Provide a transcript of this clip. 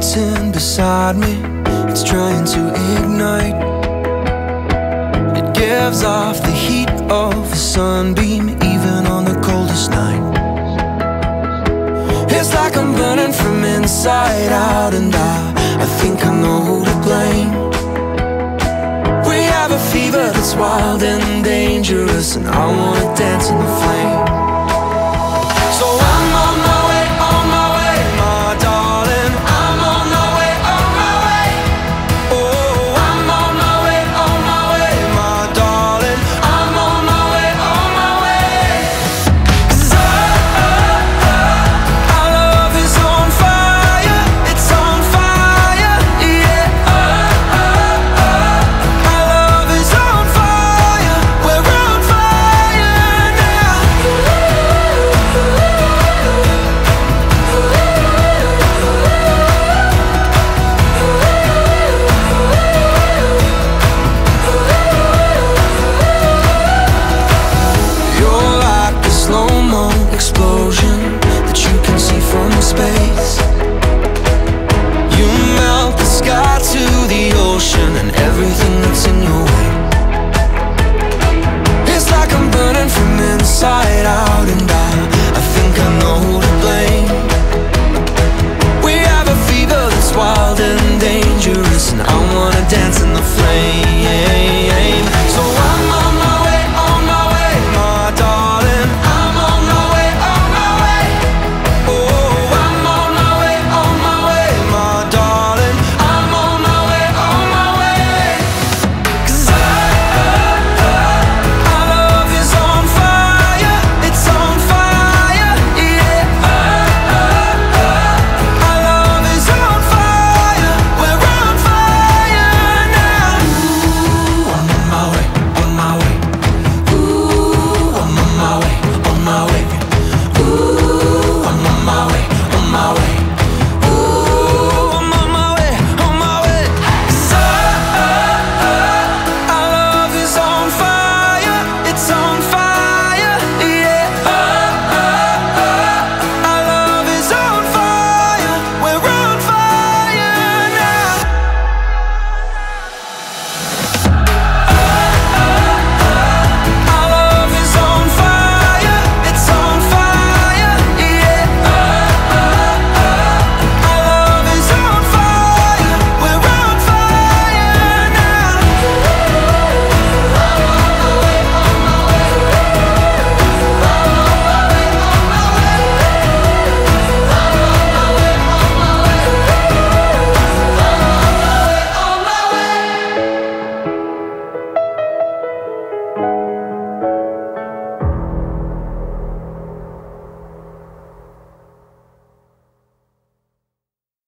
waiting beside me. It's trying to ignite. It gives off the heat of a sunbeam, even on the coldest night. It's like I'm burning from inside out, and I think I know who to blame. We have a fever that's wild and dangerous, and I wanna dance in the flames.